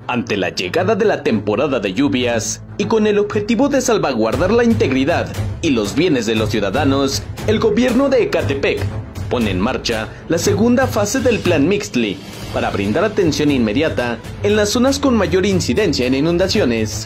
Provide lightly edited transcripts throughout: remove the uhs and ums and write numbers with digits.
Ante la llegada de la temporada de lluvias y con el objetivo de salvaguardar la integridad y los bienes de los ciudadanos, el gobierno de Ecatepec pone en marcha la segunda fase del Plan Mixtli para brindar atención inmediata en las zonas con mayor incidencia en inundaciones.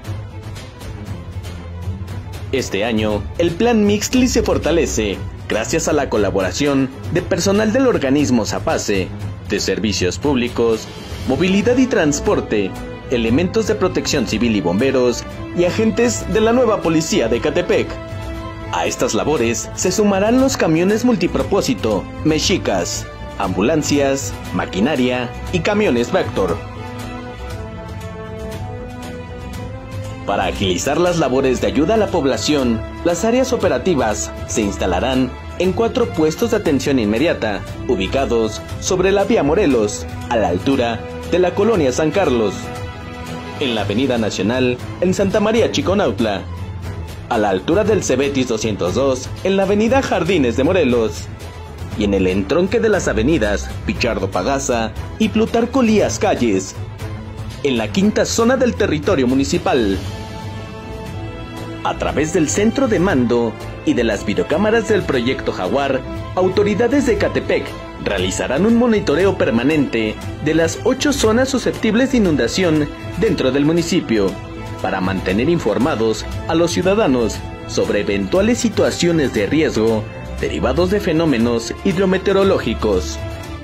Este año, el Plan Mixtli se fortalece gracias a la colaboración de personal del organismo SAPACE, de servicios públicos, movilidad y transporte, elementos de protección civil y bomberos, y agentes de la nueva policía de Ecatepec. A estas labores se sumarán los camiones multipropósito, mexicas, ambulancias, maquinaria y camiones Vector. Para agilizar las labores de ayuda a la población, las áreas operativas se instalarán en 4 puestos de atención inmediata, ubicados sobre la vía Morelos, a la altura de la colonia San Carlos, en la avenida Nacional, en Santa María Chiconautla, a la altura del Cebetis 202, en la avenida Jardines de Morelos, y en el entronque de las avenidas Pichardo Pagaza y Plutarco Lías Calles, en la quinta zona del territorio municipal. A través del centro de mando y de las videocámaras del proyecto Jaguar, autoridades de Ecatepec realizarán un monitoreo permanente de las 8 zonas susceptibles de inundación dentro del municipio, para mantener informados a los ciudadanos sobre eventuales situaciones de riesgo derivados de fenómenos hidrometeorológicos.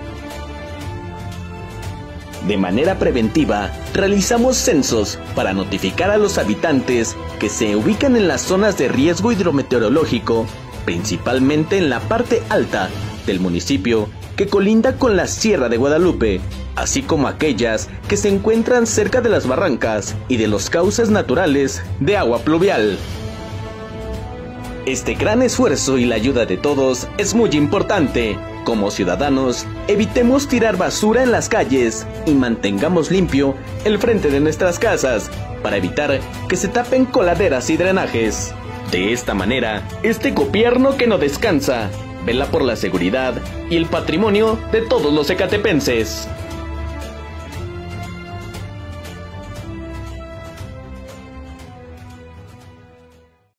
De manera preventiva, realizamos censos para notificar a los habitantes que se ubican en las zonas de riesgo hidrometeorológico, principalmente en la parte alta del municipio que colinda con la Sierra de Guadalupe, así como aquellas que se encuentran cerca de las barrancas y de los cauces naturales de agua pluvial. Este gran esfuerzo y la ayuda de todos es muy importante. Como ciudadanos, evitemos tirar basura en las calles y mantengamos limpio el frente de nuestras casas para evitar que se tapen coladeras y drenajes. De esta manera, este gobierno que no descansa vela por la seguridad y el patrimonio de todos los ecatepenses.